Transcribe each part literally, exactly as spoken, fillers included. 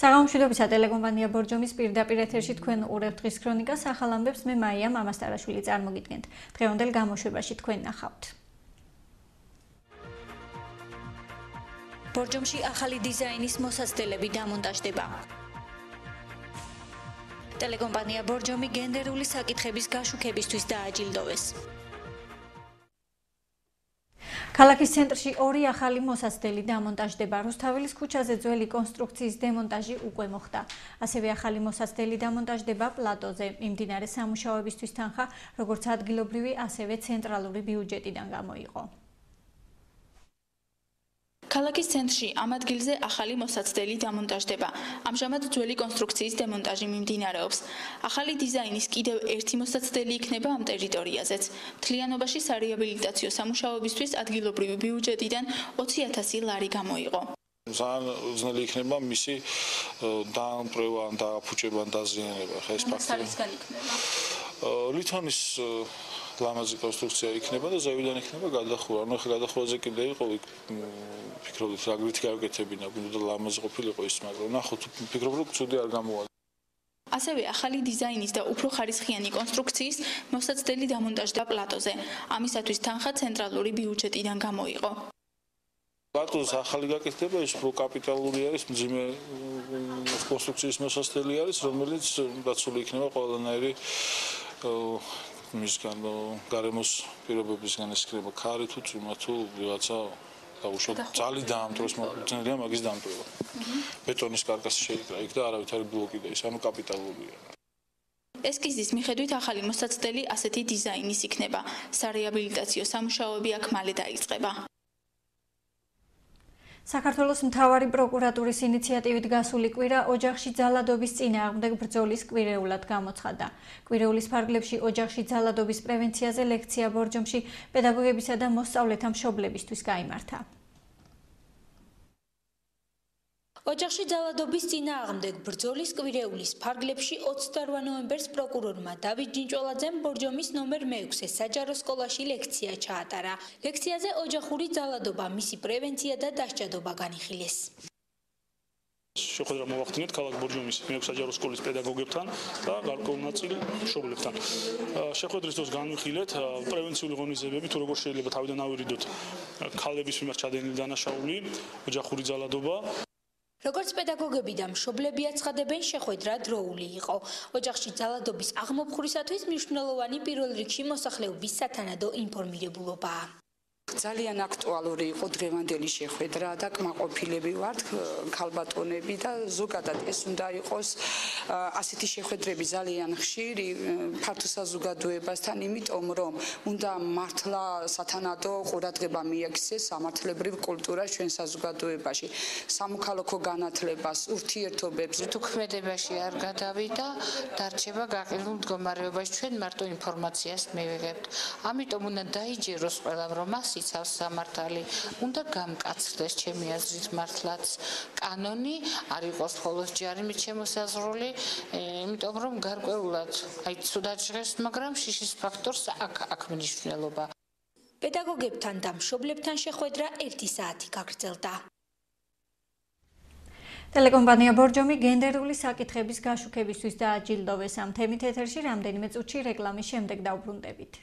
საღამოშვიდობისა ტელეკომპანია ბორჯომის პირდაპირ ეთერში თქვენ უყურებთ დღის ქრონიკას. ახალ ამბებს მე მაია მამასტარაშვილი წარმოგიდგენთ. დღევანდელ გამოშვებაში თქვენ ნახავთ. ბორჯომში ახალი დიზაინის მოსაცდელები დამონტაჟდება. ტელეკომპანია ბორჯომი გენდერული საკითხების გაშუქებისთვის დააჯილდოვეს. ქალაქის ცენტრში ორი ახალი მოსაცდელი დამონტაჟდება. რუსთაველის ქუჩაზე ძველი კონსტრუქციის დემონტაჟი უკვე მოხდა. ასევე ახალი მოსაცდელი დამონტაჟდება პლატოზე. მიმდინარე სამუშაოებისთვის თანხა როგორც ადგილობრივი, ასევე ცენტრალური ბიუჯეტიდან გამოიყო. ქალაქის ცენტრში ამ ადგილზე ახალი მოსაცდელი დამონტაჟდება. ამჟამად ძველი კონსტრუქციის დემონტაჟი მიმდინარეობს. ახალი დიზაინის კიდევ ერთი მოსაცდელი იქნება ამ ტერიტორიაზეც. მთლიანობაში სარეაბილიტაციო სამუშაოებისთვის ადგილობრივი ბიუჯეტიდან ოცი ათასი ლარი გამოიყო. ძალიან უძნელი იქნება მისი დაამტვრევა, დააფუჭება, დაზიანება. ხა ეს ფაქტია. ლითონის ლამაზი კონსტრუქცია იქნება და ზევიდან იქნება გადახურვა. ანუ ხა გადახურვაზე კიდე იყო ფიქრობთ რა გრითი გავაკეთებინა, გუნდა ლამაზი ყოფილიყო ის, მაგრამ ნახოთ ფიქრობ რომ ცუდი არ გამოვა. ასევე ახალი დიზაინის და უფრო ხარისხიანი კონსტრუქციის მოსაცდელი დამონტაჟდება პლატოზე. ამისათვის თანხა ცენტრალური ბიუჯეტიდან გამოიყო. პლატოზე ახალი გაკეთება ის უფრო კაპიტალური არის, მძიმე კონსტრუქციის მოსაცდელი არის, რომელიც დაცული იქნება ყველანაირი მისგან გარემოს პირობებისგან ეს იქნება ქარი თუ წვიმა თუ ვიღაცა დაუშვათ ძალი დაამტვრევს, მოძნელია მაგის დამტვრევა. ბეტონის კარკასი შეიკრა იქ და არავითარი ბლოკი და ის ანუ კაპიტალურია. ესკიზის მიხედვით ახალი მოსაცდელი ასეთი დიზაინის იქნება. სარეაბილიტაციო სამუშაოები აქ მალე დაიწყება. საქართველოს მთავარი პროკურატურის ინიციატივით გასული კვირა ოჯახში ძალადობის წინააღმდეგ ბრძოლის კვირეულად გამოცხადდა. კვირეულის ფარგლებში ოჯახში ძალადობის პრევენციაზე ლექცია ბორჯომში პედაგოგებისა და მოსწავლეთა მშობლებისთვის გაიმართა. ოჯახში ძალადობის წინააღმდეგ ბრძოლის კვირეულის ფარგლებში ოცდაოთხ ნოემბერს პროკურორმა დავით ჯინჭველაძემ ბორჯომის ნომერ მეექვსე საჯარო სკოლაში ლექცია ჩაატარა. ლექციაზე ოჯახური ძალადობა, მისი პრევენცია და დასჭადობა განიხილეს. შეხვედრა მოვახდინეთ ქალაქ ბორჯომის მეექვსე საჯარო სკოლის პედაგოგებთან და გარკვეულ ნაწილ მშობლებთან. შეხვედრის დროს განვიხილეთ პრევენციული ღონისძიებები, თუ როგორ შეიძლება თავიდან ავირიდოთ ქალების მიმართ ჩადენილი დანაშაული, ოჯახური ძალადობა. როგორც პედაგოგები და მშობლები აცხადებენ, შეხვედრა დროული იყო. ოჯახში ძალადობის აღმოფხვრისათვის მნიშვნელოვანი პირველ რიგში მოსახლეობის სათანადო ინფორმირებულობაა. ძალიან აქტუალური იყო დღევანდელი შეხვედრა და კმაყოფილები ვართ ქალბატონები და ზოგადად ეს უნდა იყოს ასეთი შეხვედრები ძალიან ხშირი ფართო საზოგადოებასთან, იმიტომ რომ უნდა მართლა სათანადო ყურადღება მიაქცეს სამართლებრივ კულტურას ჩვენ საზოგადოებაში, სამოქალაქო განათლებას, ურთიერთობებს. თუ ქმედებაში არ გადავიდა, დარჩება გაყიდულ მდგომარეობაში, ჩვენ მარტო ინფორმაციას მივიღებთ. ამიტომ უნდა დაიჯეროს ყველამ, რომ მას იცავს სამართალი, უნდა გამკაცრდეს ჩემი აზრით მართლაც კანონი, არ იყოს მხოლოდ ჯარიმით შემოსაზღვრული, იმიტომ რომ გარკვეულად აი ცუდად ჟღერს, მაგრამ შიშის ფაქტორს აქ აქ მნიშვნელობა. პედაგოგებთან და მშობლებთან შეხვედრა ერთი საათი გაგრძელდა. ტელეკომპანია ბორჯომი გენდერული საკითხების გაშუქებისთვის დააჯილდოვეს. ამ თემით ეთერში რამდენიმე წუთში რეკლამის შემდეგ დავბრუნდებით.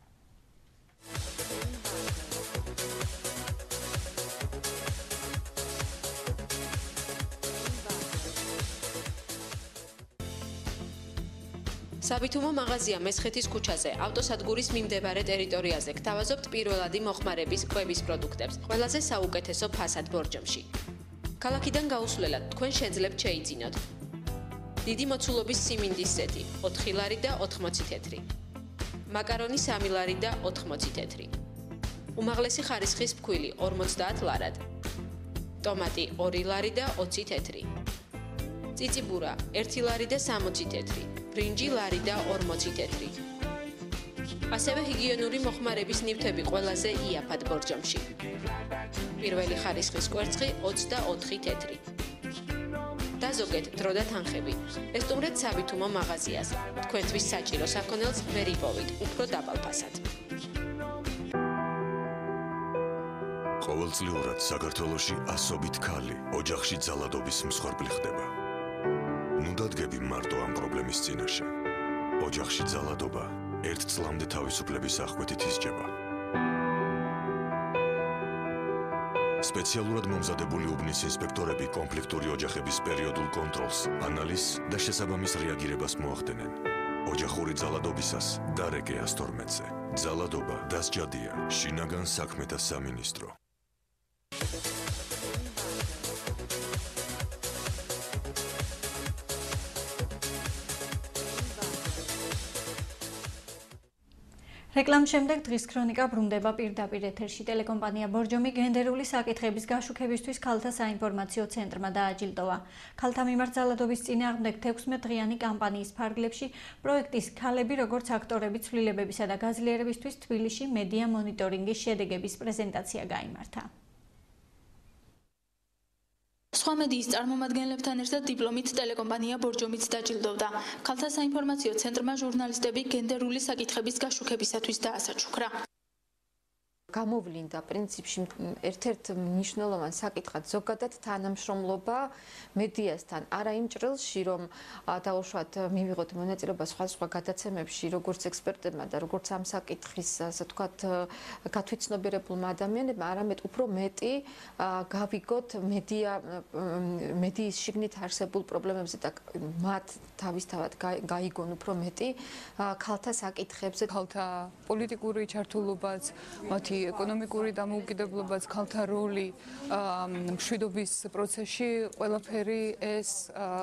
საბითუმო მაღაზია მესხეთის ქუჩაზე, ავტოსადგურის მიმდებარე ტერიტორიაზე გთავაზობთ პირველადი მოხმარების კვების პროდუქტებს, ყველაზე საუკეთესო ფასად ბორჯომში. ქალაქიდან გაუსვლელად თქვენ შეძლებთ შეიძინოთ. დიდი მოცულობის სიმინდის სეტი, ოთხი ლარი და ოთხმოცი თეთრი. მაკარონი სამი ლარი და ოთხმოცი თეთრი. უმაღლესი ხარისხის ფქვილი ორმოცდაათ ლარად. ტომატი ორი ლარი და ოცი თეთრი. წიწიბურა ერთი ლარი და სამოცი თეთრი. ბრინჯი ლარი და ორმოცი თეთრი. ასევე ჰიგიენური მოხმარების ნივთები ყველაზე იაფად ბორჯომში. პირველი ხარისხის კვერცხი ოცდაოთხი თეთრი. დაზოგეთ დრო და თანხები. ესტუმრეთ საბითუმო მაღაზიას. თქვენთვის საჭირო საქონელს ვერ იპოვით, უფრო დაბალ ფასად. ყოველწლიურად საქართველოში ასობით ქალი ოჯახში ძალადობის მსხვერპლი ხდება. დადგები მარტო ამ პრობლემის წინაშე. ოჯახში ძალადობა ერთ წლამდე თავისუფლების აღკვეთით ისჯება. სპეციალურად მომზადებული უბნის ინსპექტორები კონფლიქტური ოჯახების პერიოდულ კონტროლს, ანალიზს და შესაბამის რეაგირებას მოახდენენ. ოჯახური ძალადობისას დარეკე ასტორმეტზე. ძალადობა დასჯადია. შინაგან საქმეთა სამინისტრო. რეკლამის შემდეგ დღის ქრონიკა ბრუნდება პირდაპირ ეთერში. ტელეკომპანია ბორჯომი გენდერული საკითხების გაშუქებისთვის ქალთა საინფორმაციო ცენტრმა დააჯილდოვა. ქალთა მიმართ ძალადობის წინააღმდეგ თექვსმეტდღიანი კამპანიის ფარგლებში პროექტის ქალები როგორც აქტორები ცვლილებებისა და გაძლიერებისთვის თბილისში მედია მონიტორინგის შედეგების პრეზენტაცია გაიმართა. სხვა მედიის წარმომადგენლებთან ერთად დიპლომით ტელეკომპანია ბორჯომიც დაჯილდოვდა. ქალთა საინფორმაციო ცენტრმა ჟურნალისტები გენდერული საკითხების გაშუქებისათვის დაასაჩუქრა. გამოვლინდა პრინციპში ერთ-ერთ მნიშვნელოვან საკითხად ზოგადად თანამშრომლობა მედიასთან. არა იმ ჭრილში, რომ დაუშვათ მივიღოთ მონაწილეობა სხვადასხვა გადაცემებში, როგორც ექსპერტებმა და როგორც ამ საკითხის, ასე ვთქვათ, გათვითცნობიერებულმა ადამიანებმა, არამედ უფრო მეტი გავიგოთ მედია მედიის შიგნით არსებულ პრობლემებზე და მათ თავისთავად გაიგონ უფრო მეტი ქალთა საკითხებზე, ქალთა პოლიტიკური ჩართულობაც, მათი ეკონომიკური დამოუკიდებლობაც, ქალთა როლი მშვიდობის პროცესში, ყველაფერი ეს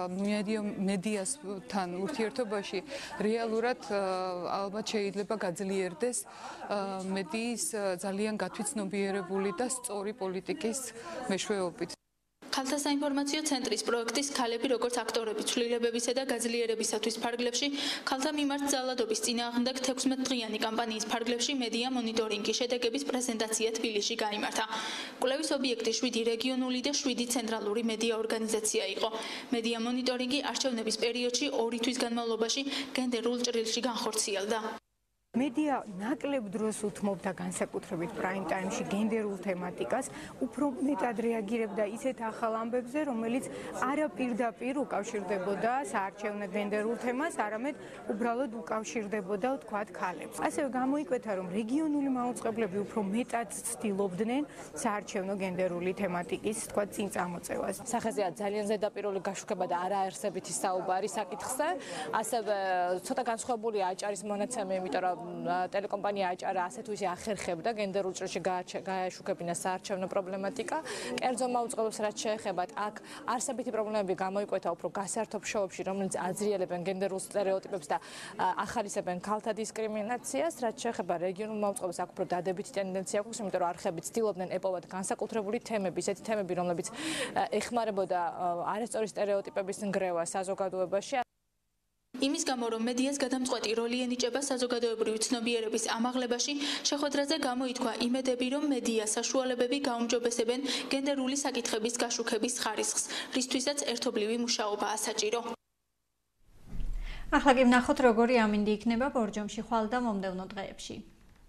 მედიასთან ურთიერთობაში რეალურად ალბათ შეიძლება გაძლიერდეს მედიის ძალიან გათვითცნობიერებული და სწორი პოლიტიკის მეშვეობით. ქალთა საინფორმაციო ცენტრის პროექტის ქალები როგორც აქტორები ცვლილებებისა და გაძლიერებისათვის ფარგლებში ქალთა მიმართ ძალადობის წინააღმდეგ თექვსმეტდღიანი კამპანიის ფარგლებში მედია მონიტორინგის შედეგების პრეზენტაცია თბილისში გაიმართა. კვლევის ობიექტი შვიდი რეგიონული და შვიდი ცენტრალური მედია ორგანიზაცია იყო. მედია მონიტორინგი არჩევნების პერიოდში ორი თვის განმავლობაში გენდერულ ჭრილში განხორციელდა. მედია ნაკლებ დროს უთმობდა განსაკუთრებით პრაიმ ტაიმში გენდერულ თემატიკას, უფრო მეტად რეაგირებდა ისეთ ახალ ამბებზე, რომელიც არა პირდაპირ უკავშირდებოდა საარჩევნო გენდერულ თემას, არამედ უბრალოდ უკავშირდებოდა ვთქვათ ქალებს. ასევე გამოიკვეთა, რომ რეგიონული მაუწყებლები უფრო მეტად ცდილობდნენ საარჩევნო გენდერული თემატიკის ვთქვათ წინ წამოწევას. სახეზეა ძალიან ზედაპირული გაშუქება და არაარსებითი საუბარი საკითხზე, ასევე ცოტა განსხვავებული აჭარის მონაცემი, იმიტომ რომ ტელეკომპანია აჭარა ასეთ ვიზი ახერხებდა გენდერულ ჭრილში გააშუქებინა საარჩევნო პრობლემატიკა. კერძო მაუწყებლებს რაც შეეხება, აქ არსებითი პრობლემები გამოიკვეთა უფრო გასართობ შოუებში, რომელიც აძრიელებენ გენდერულ სტერეოტიპებს და ახალისებენ ქალთა დისკრიმინაციას. რაც შეეხება რეგიონულ მაუწყებლებს, აქ უფრო დადებითი ტენდენცია აქვს, იმიტომ რომ არხები ცდილობდნენ ეპოვათ განსაკუთრებული თემები, ისეთი თემები, რომლებიც ეხმარებოდა არასწორი სტერეოტიპების ნგრევას საზოგადოებაში. იმის გამო, რომ მედიას გადამწყვეტი როლი ენიჭება საზოგადოებრივი ცნობიერების ამაღლებაში, შეხვედრაზე გამოითქვა იმედები, რომ მედია საშუალებები გაუმჯობესებენ გენდერული საკითხების გაშუქების ხარისხს, რისთვისაც ერთობლივი მუშაობაა საჭირო. ახლა კი ვნახოთ, როგორი ამინდი იქნება ბორჯომში ხვალ და მომდევნო დღეებში.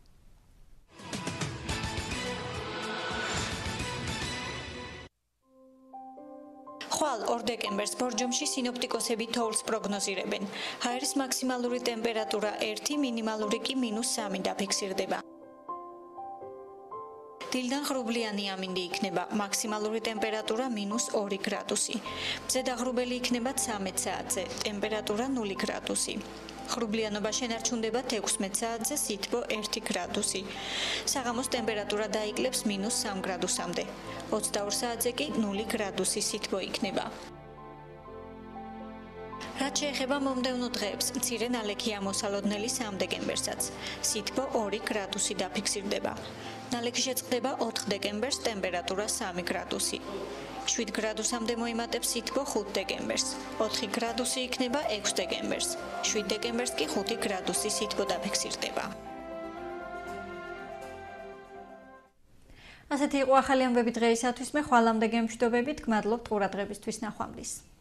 ხვალ ორ დეკემბერს ბორჯომში სინოპტიკოსები თოვლს პროგნოზირებენ. ჰაერის მაქსიმალური ტემპერატურა ერთი, მინიმალური კი მინუს სამი დაფიქსირდება. დილიდან ღრუბლიანი ამინდი იქნება, მაქსიმალური ტემპერატურა მინუს ორი გრადუსი. მზედაღრუბელი იქნება ცამეტ საათზე, ტემპერატურა ნული გრადუსი. ღრუბლიანობა შენარჩუნდება თექვსმეტ საათზე, სითბო ერთი გრადუსი. საღამოს ტემპერატურა დაიკლებს მინუს სამ გრადუსამდე. ოცდაორ საათზე კი ნული გრადუსი სითბო იქნება. რაც შეეხება მომდევნო დღეებს, მცირე ნალექია მოსალოდნელი სამ დეკემბერსაც. სითბო ორი გრადუსი დაფიქსირდება. ნალექი შეწყდება ოთხ დეკემბერს, ტემპერატურა სამი გრადუსი. შვიდ გრადუსამდე მოიმატებს სითბო ხუთ დეკემბერს. ოთხი გრადუსი იქნება ექვს დეკემბერს. შვიდ დეკემბერს კი ხუთი გრადუსი სითბო დაფიქსირდება. ასეთი იყო ახალი ამბები დღეისათვის. მე ხვალამდე გემშვიდობებით, გმადლობთ ყურადღებისთვის, ნახვამდის.